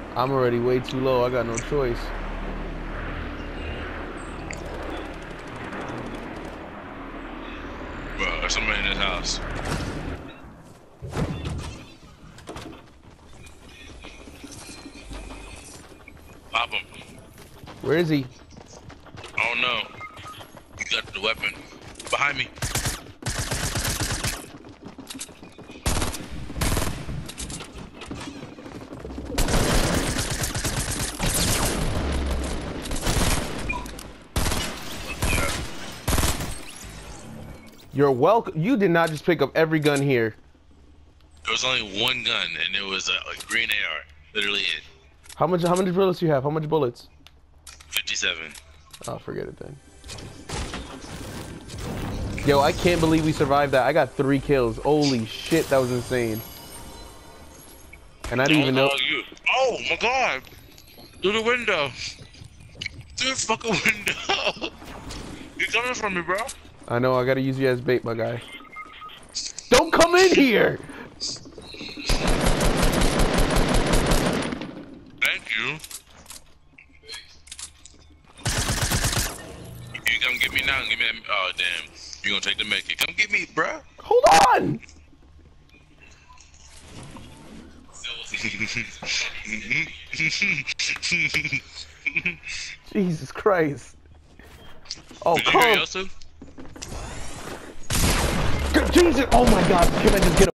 I'm already way too low. I got no choice. Bro, there's somebody in this house. Pop him. Where is he? I don't know. He got the weapon. Behind me. You're welcome. You did not just pick up every gun here. There was only one gun, and it was a green AR. Literally it. How many bullets do you have? How much bullets? 57. Oh, forget it then. Yo, I can't believe we survived that. I got 3 kills. Holy shit, that was insane. And I didn't even know. You. Oh my god! Through the window. Through the fucking window. You coming from me, bro? I know, I gotta use you as bait, my guy. Don't come in here! Thank you. You come get me now? Give me that. Oh, damn. You gonna take the medkit. Come get me, bruh. Hold on! Jesus Christ. Oh, come. Jesus! Oh my God, can I just get